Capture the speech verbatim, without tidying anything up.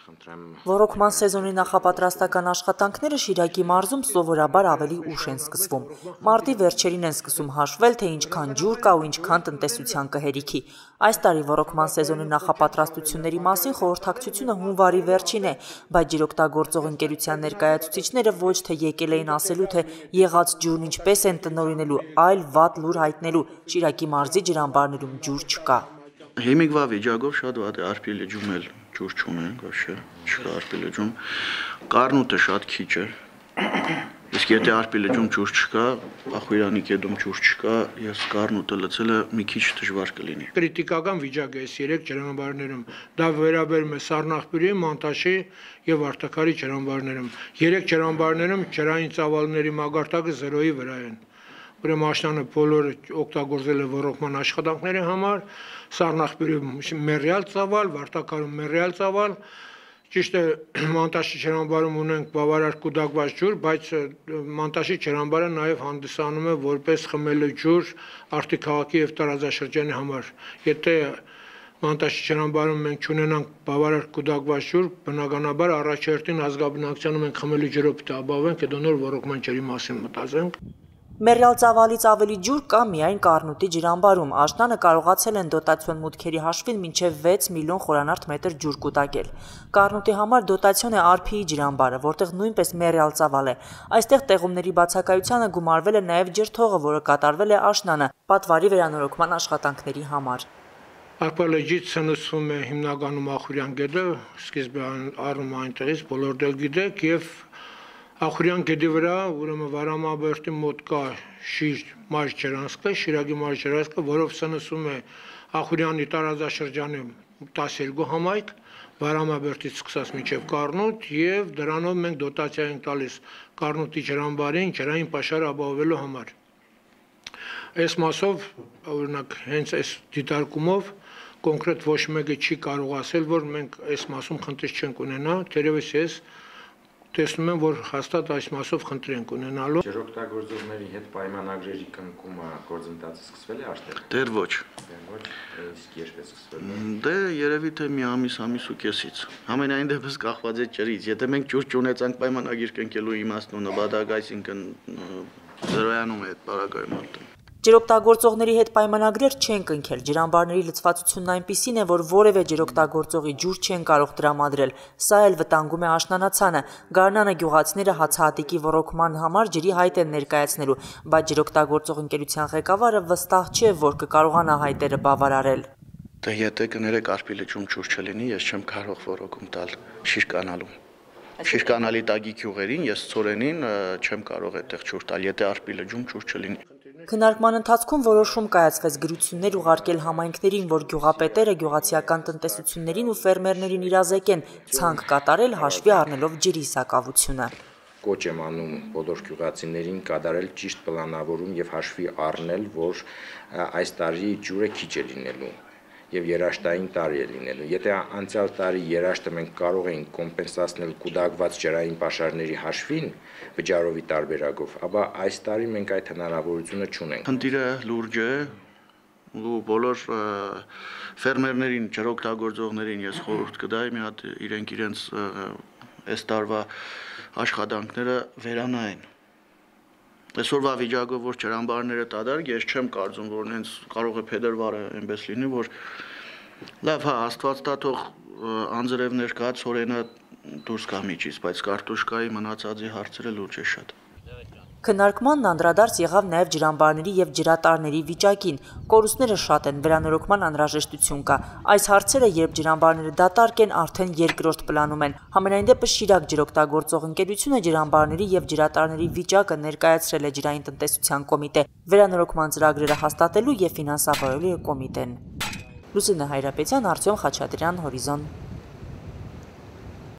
Ոռոգման սեզոնի նախապատրաստական աշխատանքները Շիրակի մարզում սովորաբար ավելի ուշ են սկսվում։ Մարտի վերջերին են սկսում հաշվել, թե ինչքան ջուր կա ու ինչքան տնտեսության կհերիքի։ Այս տարի ոռոգման սեզոնի նախապատրաստությունների մասին խորհրդակցությունը հունվարի վերջին է, բայց ջրօգտագործող ընկերության ներկայացուցիչները ոչ թե եկել էին ասելու, թե եղած ջուրն ինչպես են տնօրինելու, այլ վատ լուր հայտնելու՝ Շիրակի մարզի ջրամբարներում ջուր չկա։ Հիմիկվա վիճակով շատ վատ է, արփի լճում էլ ջուր չունենք, вообще չկա արփի լճում։ Կառնուտը շատ քիչ է։ Իսկ եթե արփի լճում ջուր չկա, Ախուրյանի գետում ջուր չկա, ես Կառնուտը լցելը մի քիչ դժվար կլինի։ Կրիտիկական վիճակ է այս երեք ջրամբարներում։ Դա վերաբերում է Սառնախբյուրի, Մանտաշի եւ Արտակարի ջրամբարներում։ Երեք ջրամբարներում ջրային ծավալների մագարտակը զրոյի վրա են։ Ուրեմն աշնանը բոլորը օգտագործել է ոռոգման աշխատանքների համար, Սառնախբյուրում մեռյալ ծավալ, Վարտակարում մեռյալ ծավալ, ճիշտ է Մանտաշի ջրամբարում ունենք բավարար կուտակված ջուր, բայց Մանտաշի ջրամբարը նաև հանդիսանում է որպես խմելու ջուր Արտի քաղաքի եւ տարածաշրջանի համար։ Եթե Մանտաշի ջրամբարում մենք չունենանք բավարար կուտակված ջուր, բնականաբար առաջերտին ազգաբնակչությանը մենք խմելու ջրով պետք է ապահովենք, հետո նոր ոռոգման ջրի մասին մտածենք։ Մեռյալ ծավալից ավելի ջուր կա միայն Կառնուտի ջրամբարում։ Աշնանը կարողացել են դոտացիոն մուտքերի հաշվին մինչև վեց միլիոն խորանարդ մետր ջուր կուտակել։ Կառնուտի համար դոտացիոն է Արփիի ջրամբարը, որտեղ նույնպես մեռյալ ծավալ է։ Այստեղ տեղումների բացակայությանը գումարվել է նաև ջրթողը, որը կատարվել է աշնանը պատվարի վերանորոգման աշխատանքների համար։ Արփալեջից ցնցվում է հիմնականում Ախուրյան գետը, սկիզբը առնում այնտեղից բոլոր դել գիտեք եւ Ախուրյան գետի վրա, ուրեմն Վարամաբերդի մոտ կա Շիր մարզ ջրանցքը, Շիրակի մարզ ջրանցքը, որով ցնցում է Ախուրյանի տարածաշրջանի տասներկու համայնք, Վարամաբերդից սկսած մինչև Կառնուտ եւ դրանով մենք դոտացիա ենք տալիս Կառնուտի ջրամբարին ջրային պաշար ապահովելու համար։ Այս մասով, օրինակ, հենց այս դիտարկումով կոնկրետ ոչ մեկը չի կարող ասել, որ մենք այս մասում խնդիր չենք ունենա, թերևս ես տեսնում եմ, որ հաստատ այս մասով խնդիր ենք ունենալու։ Ջրօգտագործողների հետ պայմանագրերի կնքումը գործընթացը սկսվել է այստեղ։ Դեռ ոչ։ Դեռ ոչ, իսկ երբ է սկսվել։ Դե երևի թե մի ամիս, ամիս ու կեսից։ Համենայն դեպս կախված է ջրից։ Եթե մենք ջուր չունեցանք պայմանագիր կնքելու իմաստն ու նպատակ, այսինքն զրոյանում է այդ պարագայում։ Ջրօգտագործողների հետ պայմանագրեր չեն կնքել։ Ջրամբարների լցվածությունն այնպիսին է, որ որևէ ջրօգտագործողի ջուր չեն կարող տրամադրել։ Սա էլ վտանգում է աշնանացանը։ Գարնանը գյուղացիները հացահատիկի ոռոգման համար ջրի հայտ են ներկայացնելու, բայց ջրօգտագործող ընկերության ղեկավարը վստահ չէ, որ կկարողանա հայտերը բավարարել։ Դե եթե կներեք Արփի լճում ջուր չլինի, ես չեմ կարող ոռոգում տալ Շիրկանալում։ Շիրկանալի տագի գյուղերին ես ծորենին չեմ կարող այդտեղ ջուր տալ, եթե Արփի լճում ջուր չլինի։ Քննարկման ընթացքում որոշում կայացվեց գրություններ ուղարկել համայնքներին, որ գյուղապետերը գյուղացիական տնտեսություններին ու ֆերմերներին իրազեկեն ցանկ կատարել հաշվի առնելով ջրի սակավությունը։ Կոչ եմ անում բոլոր գյուղացիներին կատարել ճիշտ պլանավորում եւ հաշվի առնել, որ այս տարի ջուրը քիչ է լինելու եւ երաշտային տարի է լինելու։ Եթե անցյալ տարի երաշտը մենք կարող էինք կոմպենսացնել կուտակված ջրային պաշարների հաշվին վճարովի տարբերակով, ապա այս տարի մենք այդ հնարավորությունը չունենք։ Խնդիրը լուրջ է ու բոլոր ֆերմերներին, ջրօգտագործողներին ես խորհուրդ կտայի մի հատ իրենք իրենց այս տարվա աշխատանքները վերանային։ Այսօրվա վիճակով որ ջրամբարները տադարկ, ես չեմ կարծում, որ հենց կարող է փետրվարը այնպես լինի, որ լավ, հա, Աստված տա թող անձրևներ կա, ցորենը դուրս գա միջից, բայց կարտոշկայի մնացածի հարցերը լուրջ է շատ։ Քննարկմանն անդրադարձ եղավ նաև ջրամբարների եւ ջրատարների վիճակին։ Կորուստները շատ են, վերանորոգման անհրաժեշտություն կա։ Այս հարցերը, երբ ջրամբարները դատարկ են, արդեն երկրորդ պլանում են։ Համենայն դեպս Շիրակ ջրօգտագործող ընկերությունը ջրամբարների եւ ջրատարների վիճակը ներկայացրել է ջրային տնտեսության կոմիտե։ Վերանորոգման ծրագրերը հաստատելու եւ ֆինանսավորելու է կոմիտեն։ Լուսինե Հայրապետյան, Արտյոմ Խաչատրյան, Հորիզոն։